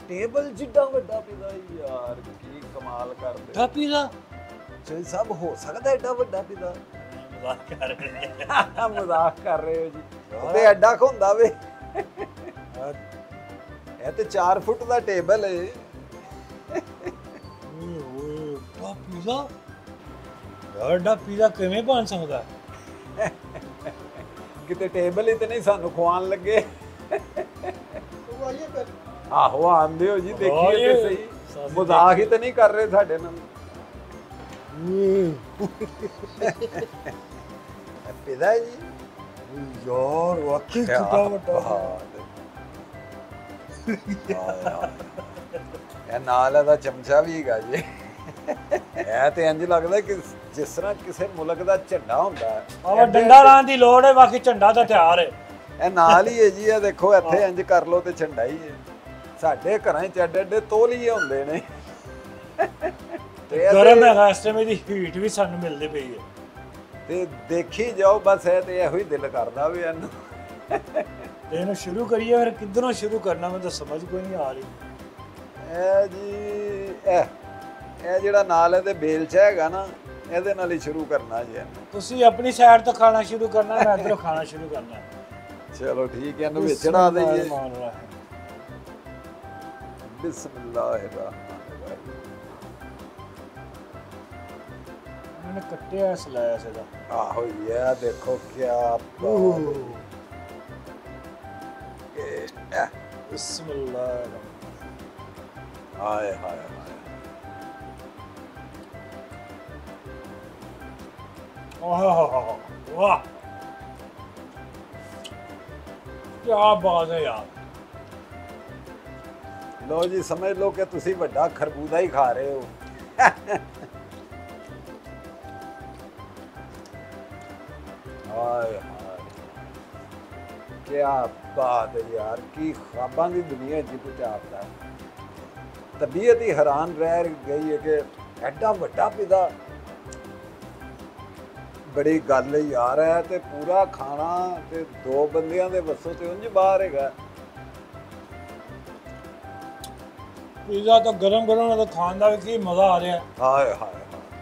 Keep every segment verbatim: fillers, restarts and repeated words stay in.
Table ਜਿੱਡਾ ਵੱਡਾ pizza ਯਾਰ, ਕੀ ਕਮਾਲ ਕਰਦੇ ਵੱਡਾ ਪੀਜ਼ਾ ਚੋਈ ਸਾਹਿਬ, ਹੋ ਸਕਦਾ ਐਡਾ ਵੱਡਾ ਪੀਜ਼ਾ? ਮਜ਼ਾਕ ਕਰ ਰਹੇ ਮਜ਼ਾਕ ਕਰ ਰਹੇ ਹੋ ਜੀ, ਤੇ ਐਡਾ ਕੁ ਹੁੰਦਾ ਵੇ। ਇਹ ਤੇ ਚਾਰ ਫੁੱਟ ਦਾ ਟੇਬਲ ਹੈ। ਓਏ ਓਏ ਵੱਡਾ ਪੀਜ਼ਾ, ਵੱਡਾ ਪੀਜ਼ਾ ਕਿਵੇਂ ਬਣ ਸਕਦਾ? ਕਿਤੇ ਟੇਬਲ ਹੀ ਤੇ ਨਹੀਂ ਸਾਨੂੰ ਖਵਾਉਣ ਲੱਗੇ। ਆਹੋ ਆਂਦੇ ਹੋ ਜੀ, ਦੇਖੀਏ ਤੇ ਸਹੀ, ਮਜ਼ਾਕ ਹੀ ਤੇ ਨਹੀਂ ਕਰ ਰਹੇ ਸਾਡੇ ਨਾਲ। ਪੀਜ਼ਾ ਜੀ ਯਾਰ ਵਾਕਈ ਕਿੰਨਾ ਵੱਡਾ। ਇਹ ਨਾਲ ਇਹਦਾ ਚਮਚਾ ਵੀ ਹੈਗਾ ਜੀ। ਇਹ ਤੇ ਇੰਜ ਲੱਗਦਾ ਕਿ ਜਿਸ ਤਰ੍ਹਾਂ ਕਿਸੇ ਮੁਲਕ ਦਾ ਝੰਡਾ ਹੁੰਦਾ ਹੈ। ਆਹ ਡੰਡਾ ਲਾਉਣ ਦੀ ਲੋੜ ਹੈ, ਬਾਕੀ ਝੰਡਾ ਤਾਂ ਤਿਆਰ ਹੈ। ਇਹ ਨਾਲ ਹੀ ਹੈ ਜੀ, ਇਹ ਦੇਖੋ ਇੱਥੇ ਇੰਜ ਕਰ ਲੋ ਤੇ ਝੰਡਾ ਹੀ ਹੈ। ਸਾਡੇ ਘਰਾਂ 'ਚ ਐਡੇ ਐਡੇ ਤੋਲੀਏ ਹੁੰਦੇ ਨੇ। ਗਰਮ ਹੈਗਾ ਇਸ ਟਾਈਮ, ਇਹਦੀ ਹੀਟ ਵੀ ਸਾਨੂੰ ਮਿਲਦੀ ਪਈ ਹੈ। ਤੇ ਦੇਖੀ ਜਾਓ ਬਸ, ਇਹ ਤੇ ਇਹੋ ਹੀ ਦਿਲ ਕਰਦਾ ਵੀ ਇਹਨੂੰ। ਇਹਨੂੰ ਸ਼ੁਰੂ ਕਰੀਏ, ਫਿਰ ਕਿੱਧਰੋਂ ਸ਼ੁਰੂ ਕਰਨਾ ਮੈਨੂੰ ਤਾਂ ਸਮਝ ਕੋਈ ਨਹੀਂ ਆ ਰਹੀ। ਇਹ ਜੀ ਇਹ ਇਹ ਜਿਹੜਾ ਨਾਲ ਇਹਦੇ ਬੇਲਚਾ ਹੈਗਾ ਨਾ, ਇਹਦੇ ਨਾਲ ਹੀ ਸ਼ੁਰੂ ਕਰਨਾ ਜੀ ਇਹਨੂੰ। ਤੁਸੀਂ ਆਪਣੀ ਸਾਈਡ ਤੋਂ ਖਾਣਾ ਸ਼ੁਰੂ ਕਰਨਾ, ਮੈਂ ਇੱਧਰੋਂ ਖਾਣਾ ਸ਼ੁਰੂ ਕਰਨਾ। ਚਲੋ ਠੀਕ ਹੈ, ਇਹਨੂੰ ਵਿੱਚ ਚੜਾ ਦੇਈਏ। ਬਿਸਮਿਲ੍ਲਾਹਿਰਰਹਿਮਾਨਿਰਰਹੀਮ। मैंने कट्टिया सलाया सीधा। आहो ये देखो क्या बिस्मिल्लाह। हाय हाय हाय। वाह क्या बात है यार। लो जी समझ लो कि तुसी बड़ा खरबूजा ही खा रहे हो। हाय हाय क्या बात है यार, की ख्वाबां दी दुनिया च कुछ आपदा। तबीयत ही हैरान रह गई है कि एडा वड्डा पिज़्ज़ा, बड़ी गल यार है। ते पूरा खाना ते दो बंदियां दे वसों ते उंज बाहर हैगा। पिज़्ज़ा तो गरम गरम तो खान दा भी मजा आ रहा है। हाय हाय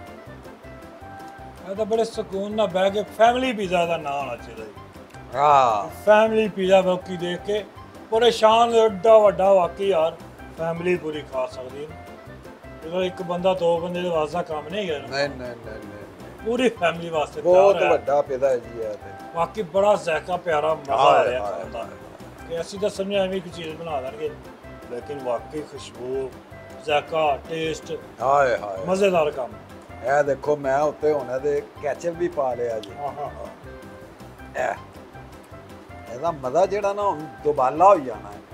तो बड़े सुकून ना बह के फैमिली पिज़्ज़ा का नाम होना चाहिए। हाँ फैमिली पिज़्ज़ा बाकी देख के परेशान, एड्डा वड्डा वाकई यार फैमिली पूरी खा सकती है। एक बंदा दो बंदे के वास्ते काम नहीं है। नहीं नहीं नहीं नहीं पूरी फैमिली वास्ते बहुत वड्डा पिज़्ज़ा है जी। ये बाकी बड़ा ज़ायका प्यारा मजा आ रहा है खाने दा। ऐसी तो समझ एवं एक चीज़ बना देंगे, लेकिन वाकई खुशबू, ज़ायका, टेस्ट, हाय हाय मज़ेदार काम। ਇਹ ਦੇਖੋ ਮੈਂ ਉੱਤੇ ਹੁਣ ਇਹਦੇ ਕੈਚਅਪ ਵੀ ਪਾ ਲਿਆ ਜੀ। ਇਹ ਇਹਦਾ ਮਜ਼ਾ ਜਿਹੜਾ ਨਾ ਹੁਣ ਦੁਬਾਲਾ ਹੋ ਜਾਣਾ ਹੈ।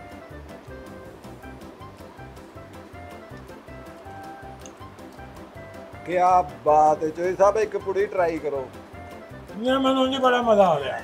ਕੀ ਬਾਤ ਹੈ ਚੋਈ ਸਾਹਿਬ, ਇੱਕ ਪੁੜੀ ਟਰਾਈ ਕਰੋ। ਨਹੀਂ ਮੈਨੂੰ ਨਹੀਂ ਬੜਾ ਮਜ਼ਾ ਆ ਰਿਹਾ।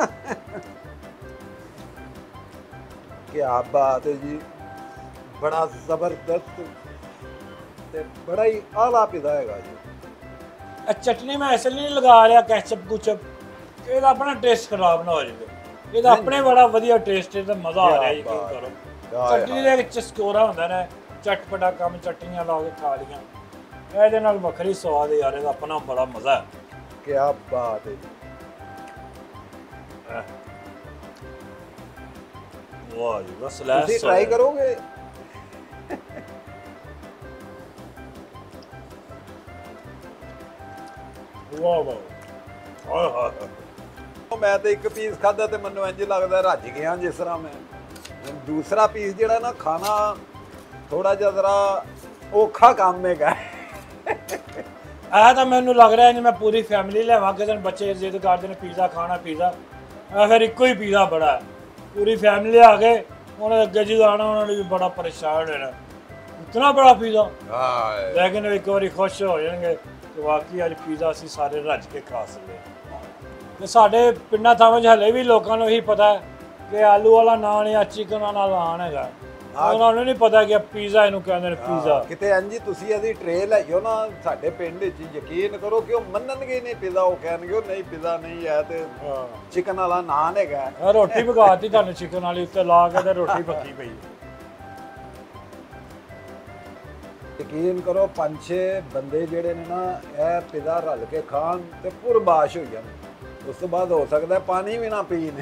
ਕੀ ਬਾਤ ਹੈ ਜੀ, ਬੜਾ ਜ਼ਬਰਦਸਤ ਤੇ ਬੜਾ ਹੀ ਆਲਾ ਪਿਜ਼ਾ ਹੈਗਾ ਜੀ। ਚਟਨੀ ਮੈਂ ਇਸ ਲਈ ਨਹੀਂ ਲਗਾ ਰਿਹਾ ਕੈਚਅਪ ਕੁਚਪ, ਇਹਦਾ ਆਪਣਾ ਟੇਸਟ ਖਰਾਬ ਨਾ ਹੋ ਜਾਵੇ। ਇਹਦਾ ਆਪਣੇ ਬੜਾ ਵਧੀਆ ਟੇਸਟ ਹੈ, ਤੇ ਮਜ਼ਾ ਆ ਰਿਹਾ ਯਕੀਨ ਕਰੋ। ਚਟਨੀ ਦੇ ਵਿੱਚ ਸਕੋਰਾ ਹੁੰਦਾ ਨਾ, ਚਟਪਟਾ ਕੰਮ, ਚਟਨੀਆਂ ਲਾ ਕੇ ਖਾ ਲੀਆਂ, ਇਹਦੇ ਨਾਲ ਵੱਖਰੀ ਸਵਾਦ ਹੈ ਯਾਰ। ਇਹਦਾ ਆਪਣਾ ਬੜਾ ਮਜ਼ਾ ਹੈ। ਕੀ ਬਾਤ ਹੈ ਜੀ। ਵਾਹ ਜੀ ਬਸ ਲੈ ਤੁਸੀਂ ਟਰਾਈ ਕਰੋਗੇ? ਵਾਹ ਵਾਹ ਹਾਏ ਹਾਏ। ਮੈਂ ਤੇ ਇੱਕ ਪੀਸ ਖਾਦਾ ਤੇ ਮੈਨੂੰ ਇੰਜ ਲੱਗਦਾ ਰੱਜ ਗਿਆ ਜਿਸ ਤਰ੍ਹਾਂ ਮੈਂ। ਦੂਸਰਾ ਪੀਸ ਜਿਹੜਾ ਨਾ ਖਾਣਾ ਥੋੜਾ ਜਿਹਾ ਜ਼ਰਾ ਔਖਾ ਕੰਮ ਹੈਗਾ। ਇਹ ਤਾਂ ਮੈਨੂੰ ਲੱਗ ਰਿਹਾ ਜਿਵੇਂ ਪੂਰੀ ਫੈਮਿਲੀ ਲੈਵਾਂ, ਕਿਸੇ ਦਿਨ ਬੱਚੇ ਜ਼ਿੱਦ ਕਰਦੇ ਨੇ ਪੀਜ਼ਾ ਖਾਣਾ ਪੀਜ਼ਾ, ਇਹ ਫਿਰ ਇੱਕੋ ਹੀ ਪੀਜ਼ਾ ਬੜਾ ਹੈ। ਪੂਰੀ ਫੈਮਿਲੀ ਆ ਕੇ ਉਹਨਾਂ ਦੇ ਅੱਗੇ ਜੀ ਆਉਣਾ, ਉਹਨਾਂ ਨੇ ਵੀ ਬੜਾ ਪਰੇਸ਼ਾਨ ਹੋਣਾ, ਇਤਨਾ ਬੜਾ ਪੀਜ਼ਾ। ਲੇਕਿਨ ਇੱਕ ਵਾਰੀ ਖੁਸ਼ ਹੋ ਜਾਣਗੇ ਕਿ ਵਾਕਈ ਅੱਜ ਪੀਜ਼ਾ ਅਸੀਂ ਸਾਰੇ ਰੱਜ ਕੇ ਖਾ ਸਕਦੇ। ਤੇ ਸਾਡੇ ਪਿੰਡਾਂ ਥਾਵਾਂ 'ਚ ਹਲੇ ਵੀ ਲੋਕਾਂ ਨੂੰ ਇਹੀ ਪਤਾ ਕਿ ਆਲੂ ਵਾਲਾ ਨਾਨ ਜਾਂ ਚਿਕਨ ਵਾਲਾ ਨਾਨ ਹੈਗਾ। ਉਹਨਾਂ ਨੂੰ ਨਹੀਂ ਪਤਾ ਕਿ ਪੀਜ਼ਾ ਇਹਨੂੰ ਕਹਿੰਦੇ ਨੇ ਪੀਜ਼ਾ। ਕਿਤੇ ਇੰਜ ਤੁਸੀਂ ਇਹਦੀ ਟ੍ਰੇ ਲਈਓ ਨਾ ਸਾਡੇ ਪਿੰਡ ਵਿੱਚ, ਯਕੀਨ ਕਰੋ ਕਿ ਉਹ ਮੰਨਣਗੇ ਨਹੀਂ ਪੀਜ਼ਾ। ਉਹ ਕਹਿਣਗੇ ਉਹ ਨਹੀਂ ਪੀਜ਼ਾ ਨਹੀਂ ਹੈ, ਤੇ ਚਿਕਨ ਵਾਲਾ ਨਾਨ ਹੈਗਾ। ਰੋਟੀ ਪਕਾਤੀ ਤੁਹਾਨੂੰ ਚਿਕਨ ਵਾਲੀ ਉੱਤੇ ਲਾ ਕੇ, ਤੇ ਰੋਟੀ ਪੱਕੀ ਪਈ। ਯਕੀਨ ਕਰੋ ਪੰਜ ਛੇ ਬੰਦੇ ਜਿਹੜੇ ਨੇ ਨਾ ਇਹ ਪਿਜ਼ਾ ਰਲ ਕੇ ਖਾਣ ਤੇ ਪੁਰਬਾਸ਼ ਹੋ ਜਾਣ। ਉਸ ਤੋਂ ਬਾਅਦ ਹੋ ਸਕਦਾ ਪਾਣੀ ਵੀ ਨਾ ਪੀਣ।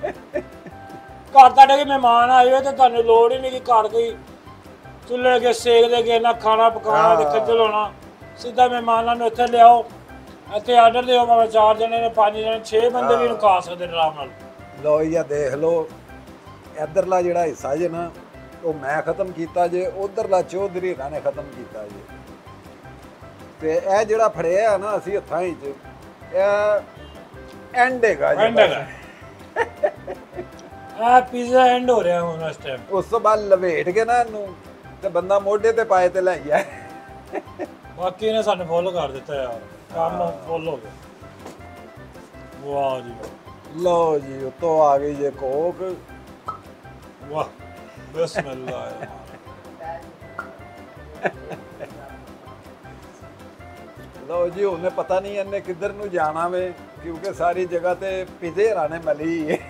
ਘਰ ਤੁਹਾਡੇ ਕੋਈ ਮਹਿਮਾਨ ਆਏ ਹੋਏ ਤੇ ਤੁਹਾਨੂੰ ਲੋੜ ਹੀ ਨਹੀਂ ਕਿ ਘਰ ਕੋਈ ਚੁੱਲ੍ਹੇ ਅੱਗੇ ਸੇਕਦੇ ਗਏ ਨਾ ਖਾਣਾ ਪਕਾਉਣਾ ਤੇ ਖੱਜਲ ਹੋਣਾ। ਸਿੱਧਾ ਮਹਿਮਾਨਾਂ ਨੂੰ ਇੱਥੇ ਲਿਆਓ, ਇੱਥੇ ਆਰਡਰ ਦਿਓ, ਭਾਵੇਂ ਚਾਰ ਜਣੇ ਨੇ ਪੰਜ ਜਣੇ ਛੇ ਬੰਦੇ ਵੀ ਇਹਨੂੰ ਖਾ ਸਕਦੇ ਨੇ ਆਰਾਮ ਨਾਲ। ਲਓ ਜੀ ਦੇਖ ਲਓ, ਇੱਧਰਲਾ ਜਿਹੜਾ ਹਿੱਸਾ ਜੇ ਨਾ ਉਹ ਮੈਂ ਖਤਮ ਕੀਤਾ ਜੇ, ਉਧਰਲਾ ਚੌਧਰੀ ਹੋਰਾਂ ਨੇ ਖਤਮ ਕੀਤਾ ਜੇ। ਤੇ ਇਹ ਜਿਹੜਾ ਫੜਿਆ ਨਾ ਅਸੀਂ ਹੱਥਾਂ 'ਚ, ਇਹ ਐਂਡ ਹੈਗਾ ਜੀ। ਐਂਡ ਹੈਗਾ ਆ ਪੀਜ਼ਾ ਐਂਡ ਹੋ ਰਿਹਾ ਹੁਣ ਇਸ ਟਾਈਮ। ਉਸ ਤੋਂ ਬਾਅਦ ਲਵੇਟ ਕੇ ਨਾ ਇਹਨੂੰ ਤੇ ਬੰਦਾ ਮੋਢੇ ਤੇ ਪਾਏ ਤੇ ਲੈ ਗਿਆ। ਬਾਕੀ ਇਹਨੇ ਸਾਨੂੰ ਫੁੱਲ ਕਰ ਦਿੱਤਾ ਯਾਰ, ਕੰਮ ਫੁੱਲ ਹੋ ਗਿਆ। ਵਾਹ ਜੀ ਲਓ ਜੀ ਉੱਤੋਂ ਆ ਗਈ ਜੇ ਕੋਕ। ਵਾਹ ਬਿਸਮਿਲ੍ਲਾ। ਲਓ ਜੀ ਉਹਨੇ ਪਤਾ ਨਹੀਂ ਇਹਨੇ ਕਿੱਧਰ ਨੂੰ ਜਾਣਾ ਵੇ, ਕਿਉਂਕਿ ਸਾਰੀ ਜਗ੍ਹਾ ਤੇ ਪਿਜ਼ੇ ਰਾਣੇ ਮਲੀ ਹੈ।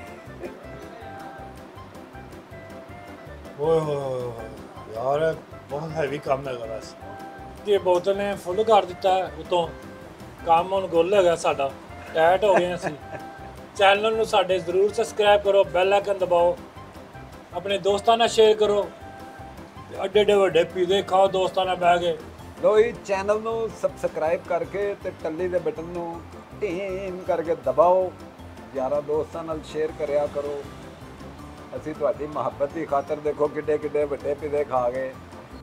ਓਏ ਹੋਏ ਹੋਏ ਯਾਰ ਇਹ ਬਹੁਤ ਹੈਵੀ ਕੰਮ ਹੈਗਾ ਬਸ। ਇਹ ਬੋਤਲ ਨੇ ਫੁੱਲ ਕਰ ਦਿੱਤਾ ਉਤੋਂ, ਕੰਮ ਹੁਣ ਗੁੱਲ ਹੈਗਾ ਸਾਡਾ, ਟਾਈਟ ਹੋ ਗਏ ਅਸੀਂ। ਚੈਨਲ ਨੂੰ ਸਾਡੇ ਜ਼ਰੂਰ ਸਬਸਕ੍ਰਾਈਬ ਕਰੋ, ਬੈਲ ਆਈਕਨ ਦਬਾਓ, ਆਪਣੇ ਦੋਸਤਾਂ ਨਾਲ ਸ਼ੇਅਰ ਕਰੋ, ਅੱਡੇ ਅੱਡੇ ਵੱਡੇ ਪੀਜ਼ੇ ਖਾਓ ਦੋਸਤਾਂ ਨਾਲ ਬਹਿ ਕੇ। ਲੋ ਜੀ ਚੈਨਲ ਨੂੰ ਸਬਸਕ੍ਰਾਈਬ ਕਰਕੇ ਤੇ ਟੱਲੀ ਦੇ ਬਟਨ ਨੂੰ ਟੀਨ ਕਰਕੇ ਦਬਾਓ, ਯਾਰਾਂ ਦੋਸਤਾਂ ਨਾਲ ਸ਼ੇਅਰ ਕਰਿਆ ਕਰੋ। ਅਸੀਂ ਤੁਹਾਡੀ ਮੁਹੱਬਤ ਦੀ ਖਾਤਰ ਦੇਖੋ ਕਿੱਡੇ ਕਿੱਡੇ ਵੱਡੇ ਪੀਜ਼ੇ ਖਾ ਗਏ।